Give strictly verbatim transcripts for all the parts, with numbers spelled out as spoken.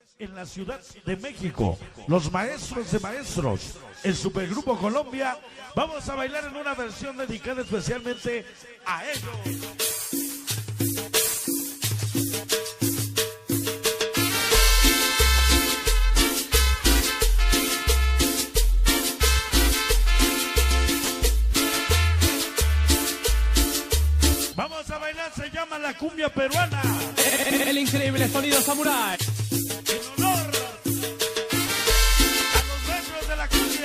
en la Ciudad de México, los maestros de maestros, el Supergrupo Colombia. Vamos a bailar en una versión dedicada especialmente a ellos. Vamos a bailar, se llama la cumbia peruana. El increíble sonido samurái. En honor a los maestros de la cumbia.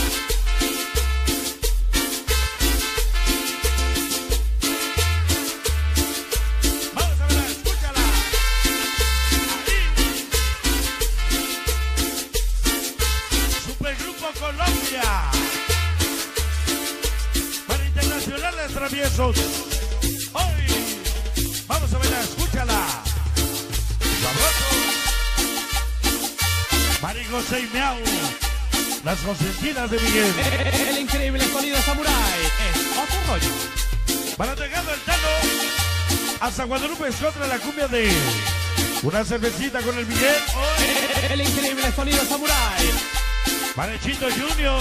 Vamos a bailar, escúchala. Ahí. Supergrupo Colombia. Para internacionales traviesos. Hoy vamos a bailar, escúchala. Sabroso. Mari José y Miau, las consentidas de Miguel. El increíble sonido samurái es otro rollo. Para Tejado el Tano, hasta Guadalupe es contra la cumbia de una cervecita con el Miguel. Hoy. El increíble sonido samurái. Para Chito Junior.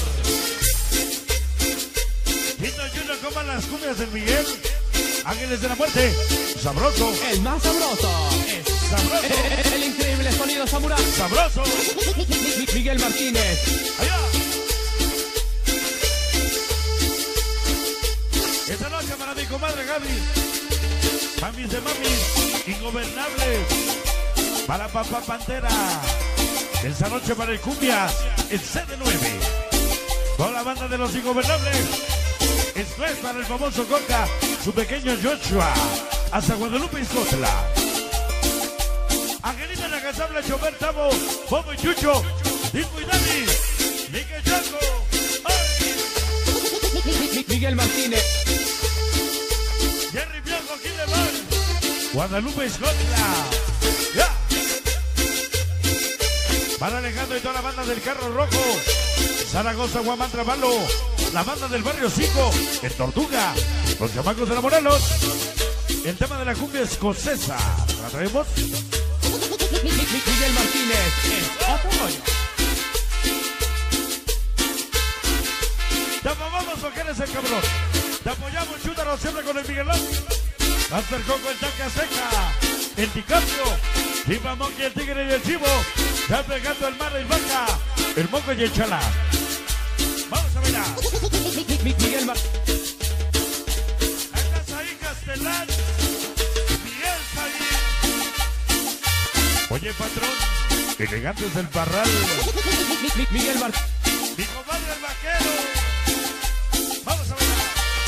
Chito Junior, coman las cumbias del Miguel. Ángeles de la Muerte, sabroso. El más sabroso es Sabroso. el increíble sonido samurái. Sabroso. Miguel Martínez. Allá. Esta noche para mi comadre Gaby. Mamis de mamis, ingobernables. Para Papá Pantera. Esta noche para el Cumbia, el C D nueve. Con la banda de los ingobernables. Esto es para el famoso Coca, su pequeño Joshua, hasta Guadalupe y Iscotla. Angelina la Casabla, Chofer, Tavo, Bobo y Chucho, Disco y Dani, Miguel Chango. Miguel Martínez. Jerry Bianco, Kileman, Guadalupe y Iscotla. Ya. Para Alejandro y toda la banda del Carro Rojo, Zaragoza, Guamán, Trabalo. La banda del Barrio cinco, en Tortuga, los chamacos de la Morelos. El tema de la cumbia escocesa. ¿La traemos? Miguel Martínez es otro rollo. Te amamos porque eres el cabrón. Te apoyamos, chútanos siempre con el Miguelón. Master Coco, el Taca Seca, el Ticapio, Chipa Monkey, el Tigre y el Chivo. Ya pegando el Mar y el Vaca, el Moco y el Chalá. Vamos a bailar. Miguel Martínez. ¿Estás ahí, Castelán? Miguel ahí. Oye, patrón, elegantes del Parral. Miguel Martínez. Mi comadre el Vaquero. Vamos a bailar.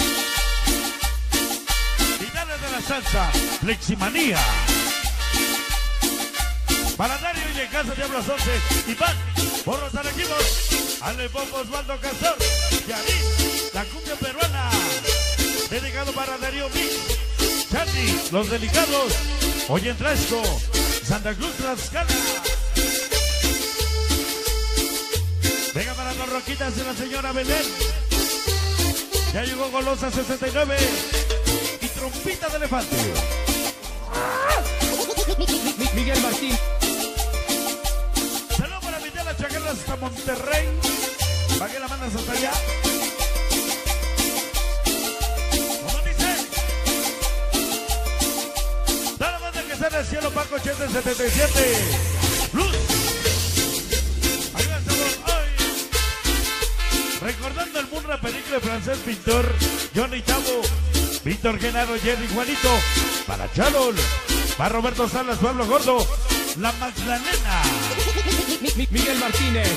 Titanes de la salsa, Fleximanía. Para Dario y en casa Diablos once, Iván, por los arequimos. Ale Popo, Osvaldo Castor, Yarín, la cumbia peruana. Dedicado para Darío Mix, Charlie, los delicados. Oye, en Trasco, Santa Cruz, Tlaxcala. Venga para las roquitas de la señora Belén. Ya llegó Golosa sesenta y nueve y Trompita de Elefante. Miguel Martínez. Saludos para mi tía la Chacarra hasta Monterrey. ¿Para qué la mandas hasta allá? ¿Cómo dice? Da la banda que está en el cielo, Paco ochenta setenta y siete. Luz. Ahí va, estamos hoy. Recordando el Munra película de francés pintor, Johnny Tabo, Víctor Genaro, Jerry Juanito, para Charol, para Roberto Salas, Pueblo Gordo, la Magdalena. Miguel Martínez.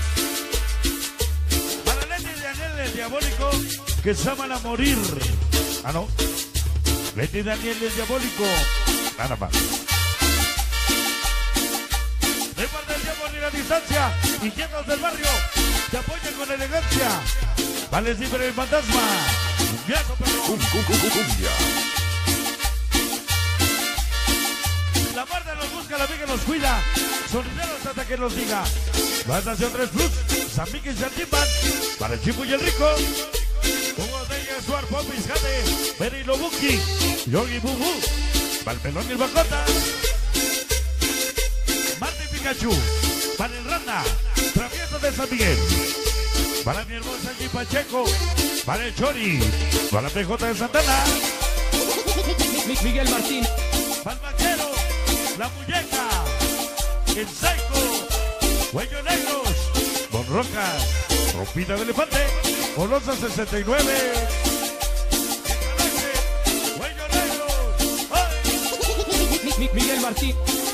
Para Leti y Daniel el Diabólico, que se aman a morir. Ah, no. Leti y Daniel el Diabólico. Nada más. De parte del tiempo ni la distancia. Inquietos del barrio. Te apoyan con elegancia. Vale, siempre el fantasma. Cumbiazo, perro. Cumbia. La Marta nos busca, la amiga nos cuida. Sonideros hasta que nos diga. La estación tres Plus, San Miguel y San Timban. Para el Chipo y el Rico. Hugo de ella, Suar, Popis, Jade, Peri Lobuki, Yogi Bubu, Valpelón y el Bacota. Martín Pikachu. Para el Randa, Travieso de San Miguel. Para mi hermosa G Pacheco. Para el Chori. Para la P J de Santana. Miguel Martín. Para el Vaquero. La Muñeca. El Psycho. Cuello Negros. Don Rocas. Rompita de Elefante. Colosa sesenta y nueve. Cuello Negros. ¡Ay! Miguel Martín.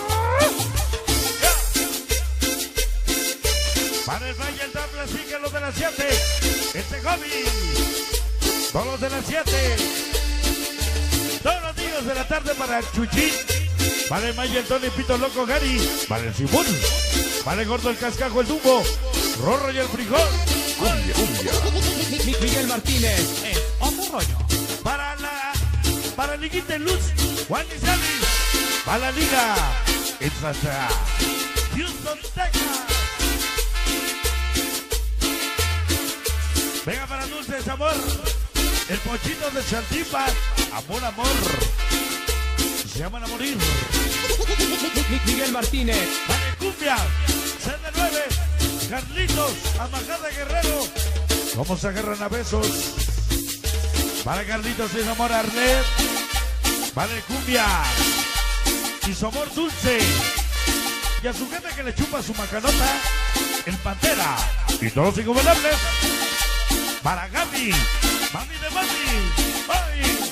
Para el Valle el Tabla, sigue los de las siete. Este hobby. Todos los de las siete. Todos los días de la tarde para el Chuchín. Para el Maya, el Tony, Pito Loco, Gary. Para el Simón. Para el Gordo, el Cascajo, el Dumbo. Rorro y el Frijol. Cumbia, cumbia. Miguel Martínez es otro rollo. Para la. Para Liguita en Luz. Juan y Sally. Para la Liga. It's hasta Houston, Texas. Venga para Dulces Amor, el Pochito de Chantipa, Amor, Amor, se llaman a morir. Miguel Martínez. Vale, Cumbia, C D nueve, Carlitos, Amajada Guerrero, cómo se agarran a besos. Para Carlitos y su amor Arlet, vale, Cumbia, y su amor Dulce, y a su jefe que le chupa su macanota, el Pantera, y todos los ingobernables. Para Gaby, mami de mami, ¡ay!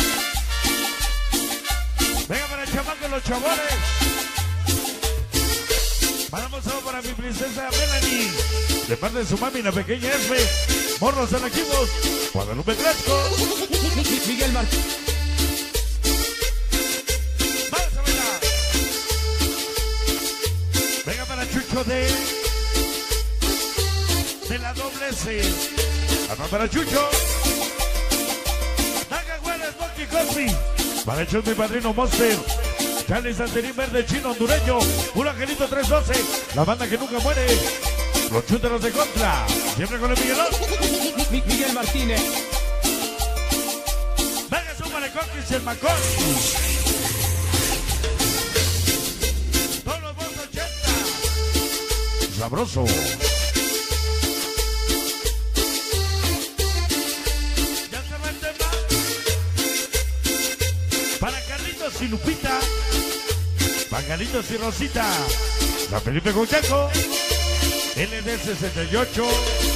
Venga para el chamaco, los chavales. Vamos a para mi princesa Melanie, de parte de su mami, la pequeña Esme, Morros en Equipos, Guadalupe Cresco. Miguel Martín. Vamos a bailar. Venga para Chucho de, de la doble S. Vamos para Chucho. Daga Hueles, Monkey Cosby. Para el Chus, mi padrino Monster. Charlie Santerín Verde, Chino Hondureño. Un Angelito tres doce. La banda que nunca muere. Los chúteros de contra. Siempre con el Miguelón. Miguel Martínez. Venga, súmale Coquis y el Macón. Todos los dos ochenta. Sabroso. Para Carlitos y Lupita, para Carlitos y Rosita, la Felipe Cochaco, L D sesenta y ocho,